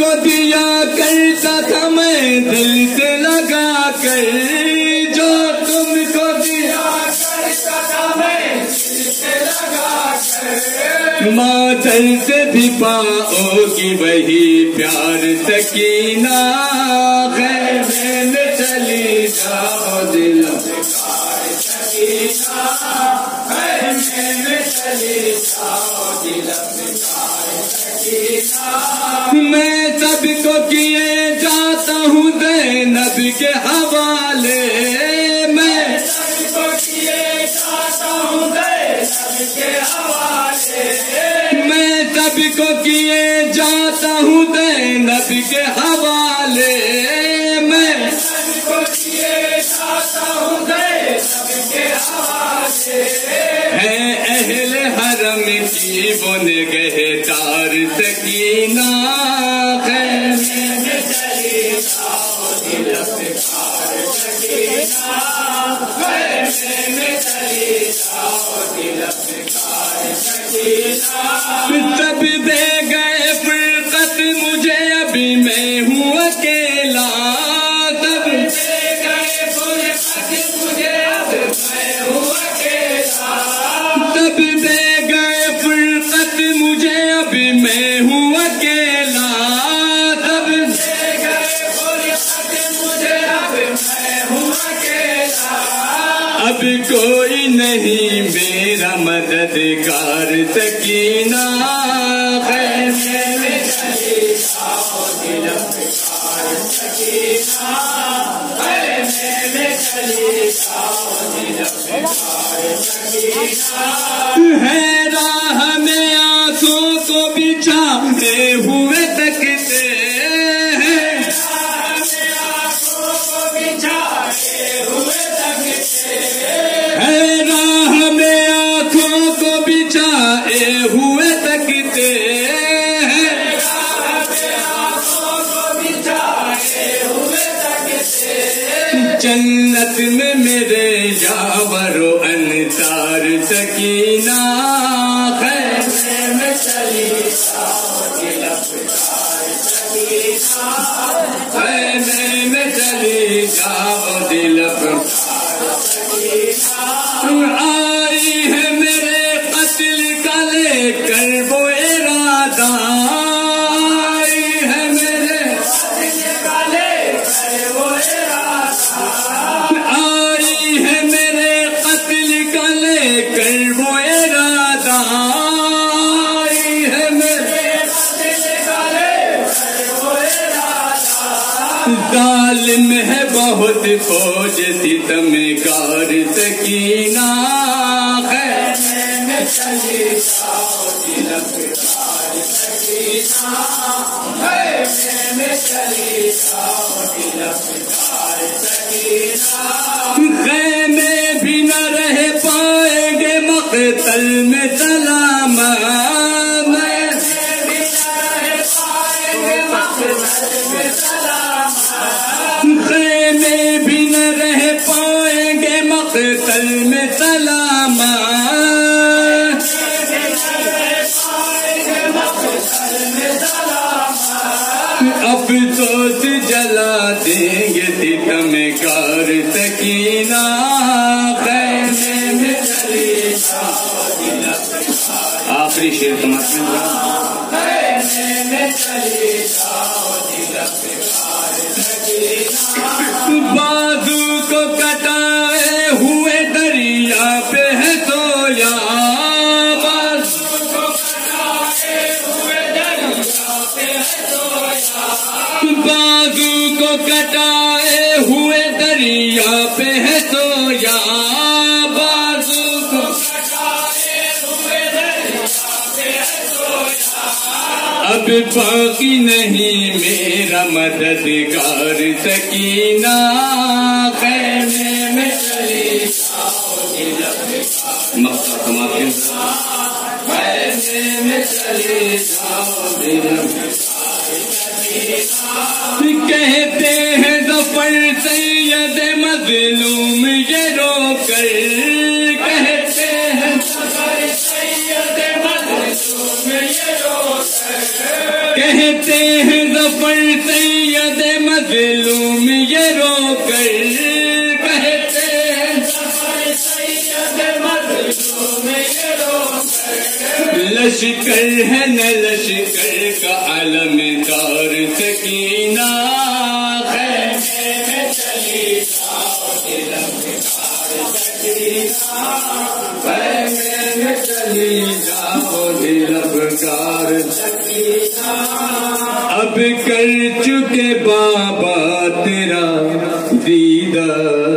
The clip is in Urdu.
کو دیا کرتا تھا میں دل سے لگا کر، جو تم کو دیا کرتا تھا میں دل سے لگا کر، مادر سے بھی پاؤ گی وہی پیار سکینہ، خیمے میں چلی جاؤ دل بکار سکینہ، خیمے میں چلی جاؤ دل بکار سکینہ۔ میں سب کو کیے جاتا ہوں زینب کے حوالے، میں سب کو کیے جاتا ہوں زینب کے حوالے، میں سب کو کیے جاتا ہوں زینب کے حوالے، میں سب کو کیے جاتا ہوں زینب کے حوالے۔ ہے اہل حرم کی وہ نگہدار سکینہ، خیمے میں چلی جاؤ دل بکار سکینہ، خیمے میں چلی جاؤ دل بکار سکینہ۔ سب دے گئے فرقت مجھے ابھی میں ہوں اکیلا، سب دے گئے فرقت مجھے اب میں ہوں اکیلا، سب دے گئے فرقت مجھے ابھی میں ہوں اکیلا، سب دے گئے فرقت مجھے اب میں ہوں اکیلا۔ اب کوئی نہیں میرا مددگار سکینہ، خیمے میں چلی جاؤ دل بکار سکینہ، خیمے میں چلی جاؤ دل بکار سکینہ۔ ہے راہ میں آنسوں کو بچھائے ہوئے تکتے ہیں، راہ میں آنسوں کو بچھائے ہوئے تکتے ہیں، ہے راہ میں آنکھوں کو بچھائے ہوئے تکتے ہیں، راہ میں آنکھوں کو بچھائے ہوئے تکتے ہیں۔ جنت میں میرے یاور و انصار سکینہ، خیمے میں چلی جاؤ دل بکار سکینہ، خیمے میں چلی جاؤ دل بکار سکینہ۔ آئی ہے میرے قتل کا لے کر وہ ارادہ، آئی ہے میرے قتل کا لے کر وہ ارادہ، آئی ہے میرے قتل کا لے کر وہ ارادہ، آئی ہے میرے قتل کا لے کر وہ ارادہ۔ ظالم ہے بہت فوج ستمگار سکینہ، خیمے میں چلی جاؤ دل بکار سکینہ، خیمے میں چلی جاؤ دل بکار سکینہ۔ خیمے بھی نہ رہ پائیں گے مقتل میں سلامت، خیمے بھی نہ رہ پائیں گے مقتل میں سلامت، خیمے بھی نہ رہ پائیں گے مقتل میں سلامت، افسوس جلا دیں گے ستمگار سکینہ، خیمے میں چلی جاؤ دل بکار۔ آخری شعر سمجھیں گے، خیمے میں چلی جاؤ دل بکار سکینہ۔ بازو کو کٹائے ہوئے دریا پہ ہے سویا، بازو کو کٹائے ہوئے دریا پہ ہے سویا، بازو کو کٹائے ہوئے دریا پہ ہے سویا، بازو کو کٹائے ہوئے دریا پہ ہے سویا۔ اب باقی نہیں میرا مددگار سکینہ، خیمے میں چلی جاؤ دل بکار، مقصد سماتے ہیں، خیمے میں چلی جاؤ دل بکار سکینہ۔ کہتے ہیں ظفر سید مظلوم یہ رو کر، کہتے ہیں ظفر سید مظلوم یہ رو کر، کہتے ہیں ظفر کہتے لشکر ہے نہ لشکر کا علم دار سکینہ خیمے میں چلی جاؤ خیمے میں چلی جاؤ دل افکار سکینہ اب کر چکے بابا تیرا دیدار